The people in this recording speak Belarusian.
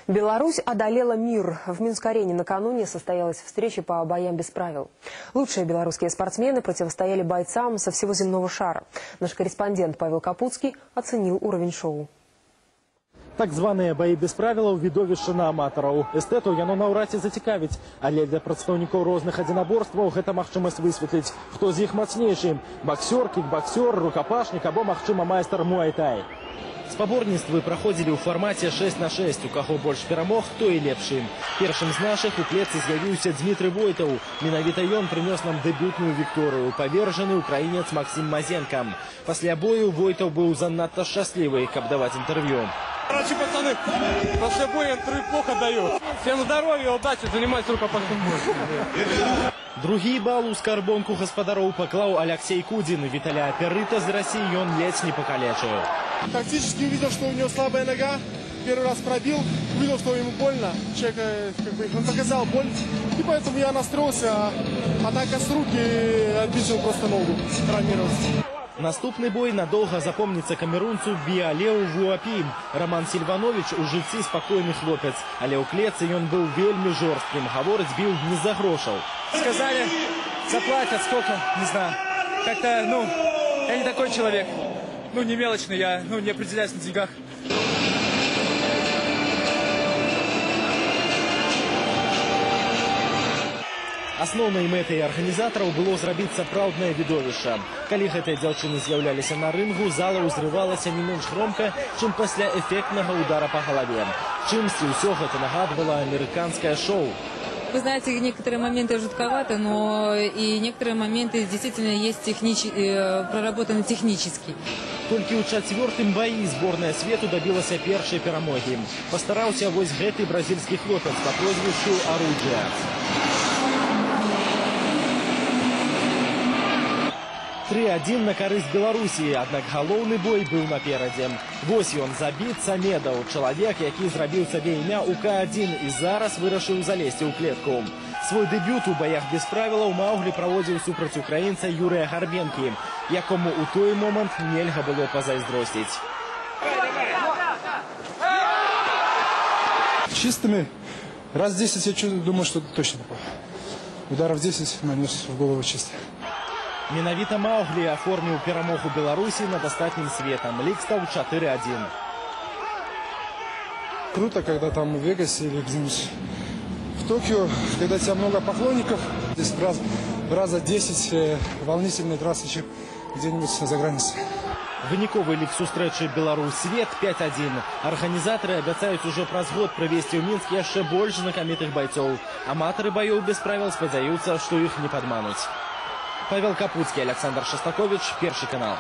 Беларусь одолела мир. В Минск-арене накануне состоялась встреча по боям без правил. Лучшие белорусские спортсмены противостояли бойцам со всего земного шара. Наш корреспондент Павел Капуцкий оценил уровень шоу. Так званыя баі без правілаў відовішча на аматараў. Эстэту яно наўрад ці зацікавіць, але для прадстаўнікоў розных адзінаборстваў гэта магчымасць высветліць, хто з іх мацнейшы – баксёр, кікбаксёр, рукапашнік або, магчыма, майстар муай-тай. Спаборніцтвы праходзілі ў фармаце 6 на 6. У каго больш перамог, той і лепшы. Першым з нашых у клетцы з'явіўся Дмітрый Войтаў. Менавіта ён прынёс нам дэбютную вікторыю. Павержаны украінец Максим Мазенко. Пасля бою Войтаў быў занадта шчаслівы, каб даваць інтэрв'ю. Короче, пацаны, после боя интервью плохо дают. Всем здоровья, удачи, занимайтесь рукопашным боем. Другі бал у скарбонку гаспадароў паклаў Алексей Кудин. Виталя Перыта з России он ледзь не покалечил. Тактически увидел, что у него слабая нога. Первый раз пробил, увидел, что ему больно. Человек, он показал боль. И поэтому я настроился, а атака с руки отбил просто ногу, травмировался. Наступны бой надолго запомнится камерунцу Биалеу Вуапи. Роман Сильванович у жыцці спокойный хлопец, але ў клетцы он был вельмі жорстким. Гаворыць бил не за грошаў. Сказали, заплатят сколько, не знаю. Как-то, я не такой человек. Не мелочный, я, не определяюсь на деньгах. Асноўнай мэтай арганізатараў было зрабіць сапраўднае відовішча. Калі гэтыя дзяўчыны з'яўляліся на рынгу, зала ўзрывалася не менш громка, чым пасля эффектнага удара по галаве. Чымсьці ўсё гэта нагадвала амерыканскае шоу. Вы знаете, некоторые моменты жутковаты, но и некоторые моменты действительно есть проработаны технически. Толькі ў чацвёртым баі зборная свету дабілася першай перамогі. Пастараўся вось гэты бразільскі хлопец па прозвішчу Аруджа. 3-1 на карысць Беларусі, аднак галоўны бой быў наперадзе. Вось ён, забіт Самедаў, чалавек, які зрабіў сабе імя ў К1 і зараз вырашыў залезці ў клетку. Свой дэбют у баях без правілаў Мауглі праводзіў супраць украінца Юрыя Гарбенкі, якому ў той момант нельга было пазайздросціць. Чистыми раз 10 я думаю, что точно попал. Ударов 10 нанес в голову чисто. Менавіта Мауглі аформіў перамогу Беларусі над астатнім светом. Лік стаў 4-1. Круто, когда там в Вегасе или где-нибудь в Токио, когда у тебя много поклонников, здесь раза 10 волнительной трассы, чем где-нибудь за границей. Выніковы лік сустрэчы Беларусь-свет 5-1. Арганізатары абяцаюць ужо праз год прывесці ў Мінск яшчэ больш знакамітых байцоў. Аматары баёў без правіл спадзяюцца, што іх не падмануць. Павел Капуцкий, Александр Шостакович, Первый канал.